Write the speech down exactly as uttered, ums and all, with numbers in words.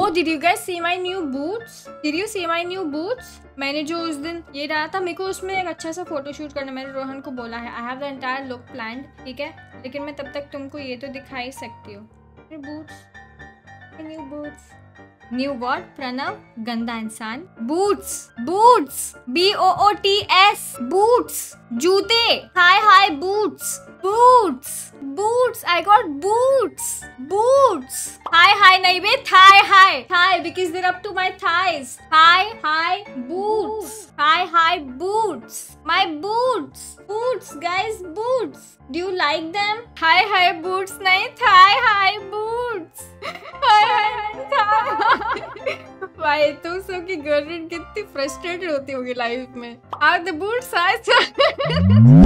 Oh, did you guys see my new boots? Did you see my new boots? मैंने जो उस दिन ये रहा था, मेरे को उसमें एक अच्छा सा फोटोशूट करना, मैंने रोहन को बोला है। I have the entire look planned, ठीक है, लेकिन मैं तब तक तुमको ये तो दिखा ही सकती हूँ। मेरे boots, new boots, new what? Pranav गंदा इंसान। boots, boots, B O O T S, boots, जूते। Hi hi boots, boots, boots. I got boots, boots. Hi hi नहीं बे, thigh hi, thigh because they're up to my thighs. Hi hi boots, hi hi boots, my boots, boots guys, boots. Do you like them? Hi hi boots नहीं, thigh hi boots. Hi hi thigh. भाई तुम सबकी girlfriend कितनी frustrated होती होगी life में। Are the boots size?